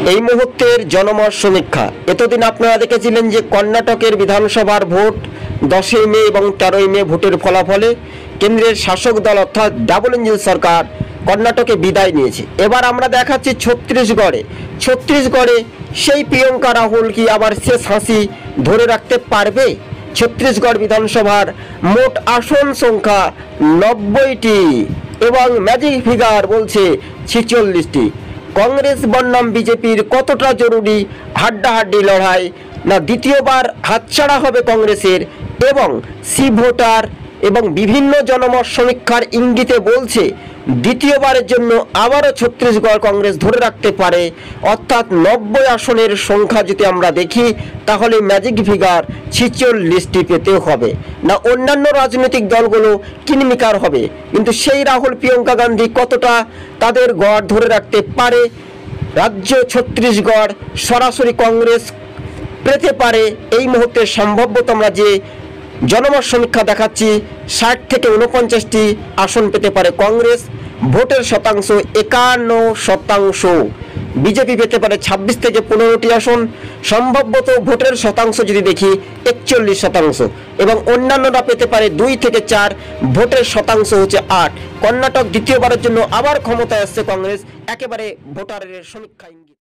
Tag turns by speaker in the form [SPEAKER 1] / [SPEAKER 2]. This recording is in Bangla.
[SPEAKER 1] এই মুহূর্তের জনমত সমীক্ষা। এতদিন আপনারা দেখেছিলেন যে কর্ণাটকের বিধানসভার ভোট 10 মে এবং 13 মে ভোটের ফলাফলে কেন্দ্রের শাসক দল অর্থাৎ ডাবল ইঞ্জিন সরকার কর্ণাটকে বিদায় নিয়েছে। এবার আমরা দেখাচ্ছি ছত্তিশগড়ে সেই প্রিয়ঙ্কা রাহুল কি আবার শেষ হাসি ধরে রাখতে পারবে? ছত্তিশগড় বিধানসভার মোট আসন সংখ্যা 90টি এবং ম্যাজিক ফিগার বলছে 46টি। কংগ্রেস বনাম বিজেপির কতটা জরুরি হাড্ডাহাড্ডি লড়াই, না দ্বিতীয়বার হাতছাড়া হবে কংগ্রেসের? এবং সি ভোটার এবং বিভিন্ন জনমত সমীক্ষার ইঙ্গিতে বলছে দ্বিতীয়বারের জন্য আবারও ছত্তিশগড় কংগ্রেস ধরে রাখতে পারে। অর্থাৎ 90 আসনের সংখ্যা যদি আমরা দেখি তাহলে ম্যাজিক ফিগার 46টি পেতে হবে, না অন্যান্য রাজনৈতিক দলগুলো কিনমিকার হবে। কিন্তু সেই রাহুল প্রিয়ঙ্কা গান্ধী কতটা তাদের গড় ধরে রাখতে পারে? রাজ্য ছত্তিশগড় সরাসরি কংগ্রেস পেতে পারে এই মুহূর্তে সম্ভাব্যত আমরা যে জনমত সমীক্ষা দেখাচ্ছি 60 থেকে 49টি আসন পেতে পারে কংগ্রেস। ভোটের শতাংশ 51%। বিজেপি পেতে পারে 26 থেকে 15টি আসন। সম্ভাব্যত ভোটের শতাংশ যদি দেখি 41% এবং অন্যান্যরা পেতে পারে 2 থেকে 4। ভোটের শতাংশ হচ্ছে 8। কর্ণাটক দ্বিতীয়বারের জন্য আবার ক্ষমতায় আসছে কংগ্রেস, একেবারে ভোটারের সমীক্ষায়।